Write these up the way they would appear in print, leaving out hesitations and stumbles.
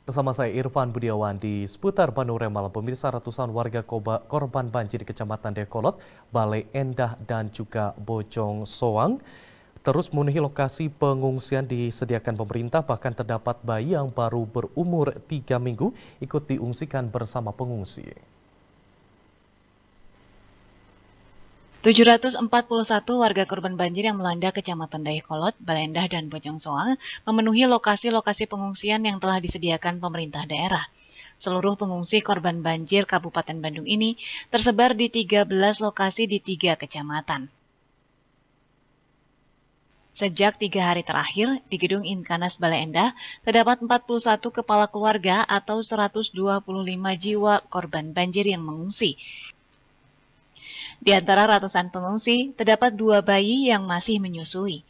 Bersama saya Irfan Budiawan di seputar Bandung Malam. Pemirsa, ratusan warga korban banjir di Kecamatan Dayakolot, Bale Endah dan juga Bojong Soang terus memenuhi lokasi pengungsian disediakan pemerintah. Bahkan terdapat bayi yang baru berumur 3 minggu ikut diungsikan bersama pengungsi. 741 warga korban banjir yang melanda Kecamatan Dayakolot, Bale Endah, dan Bojong Soang memenuhi lokasi-lokasi pengungsian yang telah disediakan pemerintah daerah. Seluruh pengungsi korban banjir Kabupaten Bandung ini tersebar di 13 lokasi di 3 kecamatan. Sejak 3 hari terakhir, di Gedung Inkanas Bale Endah, terdapat 41 kepala keluarga atau 125 jiwa korban banjir yang mengungsi. Di antara ratusan pengungsi, terdapat 2 bayi yang masih menyusui.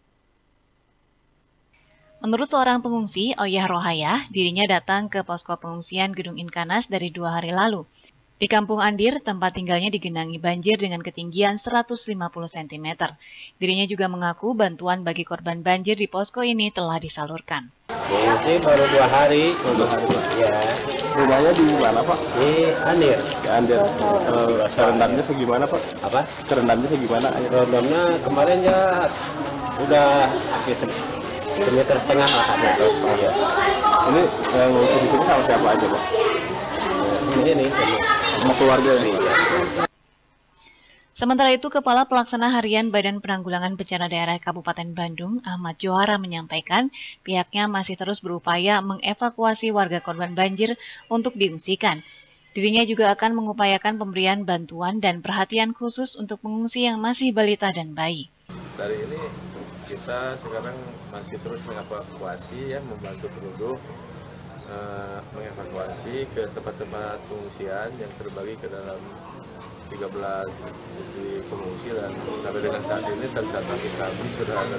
Menurut seorang pengungsi, Oyah Rohayah, dirinya datang ke posko pengungsian Gedung Inkanas dari 2 hari lalu. Di Kampung Andir, tempat tinggalnya digenangi banjir dengan ketinggian 150 cm. Dirinya juga mengaku bantuan bagi korban banjir di posko ini telah disalurkan. Mengungsi baru 2 hari. Ya. Rumahnya di mana, Pak? Di Andir. Di Andir. Kerendamnya segimana, Pak? Apa? Kerendamnya segimana? Kerendamnya kemarin ya udah hampir 1,5 meter lah ada. Ya. Ini yang ngungsi di sini sama siapa aja, Pak? Ini Sama keluarga ini. Sementara itu, Kepala Pelaksana Harian Badan Penanggulangan Bencana Daerah Kabupaten Bandung, Ahmad Johara, menyampaikan pihaknya masih terus berupaya mengevakuasi warga korban banjir untuk diungsikan. Dirinya juga akan mengupayakan pemberian bantuan dan perhatian khusus untuk pengungsi yang masih balita dan bayi. Dari ini kita sekarang masih terus mengevakuasi, membantu penduduk mengevakuasi ke tempat-tempat pengungsian yang terbagi ke dalam 13 di pengungsi, dan sampai dengan saat ini tercatat di kami sudah ada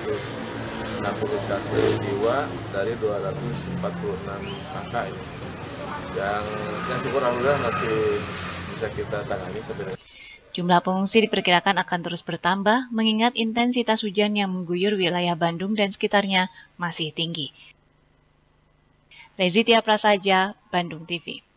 761 jiwa dari 246 kakak ini yang syukur alhamdulillah masih bisa kita tangani. Jumlah pengungsi diperkirakan akan terus bertambah mengingat intensitas hujan yang mengguyur wilayah Bandung dan sekitarnya masih tinggi. Rezi Tia Prasaja, Bandung TV.